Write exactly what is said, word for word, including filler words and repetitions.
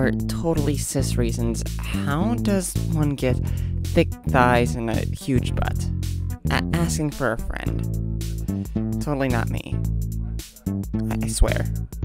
for totally cis reasons, how does one get thick thighs and a huge butt? A- asking for a friend. Totally not me. I, I swear.